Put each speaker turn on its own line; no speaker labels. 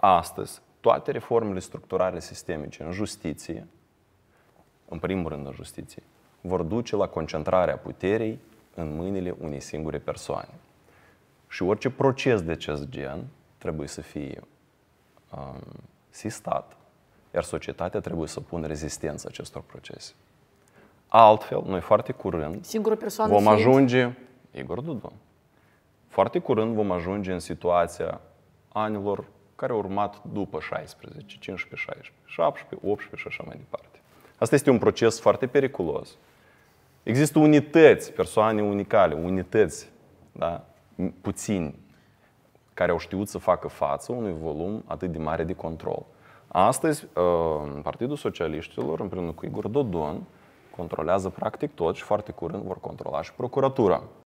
astăzi, toate reformele structurale sistemice în justiție, în primul rând în justiție, vor duce la concentrarea puterii în mâinile unei singure persoane. Și orice proces de acest gen trebuie să fie sistat, iar societatea trebuie să pună rezistență acestor procese. Altfel, noi foarte curând vom ajunge, Igor Dodon, foarte curând vom ajunge în situația anilor care au urmat după 16, 15, 16, 17, 18 și așa mai departe. Asta este un proces foarte periculos. Există unități, persoane unicale, unități, da, puțini, care au știut să facă față unui volum atât de mare de control. Astăzi, Partidul Socialiștilor, împreună cu Igor Dodon, controlează practic tot și foarte curând vor controla și procuratura.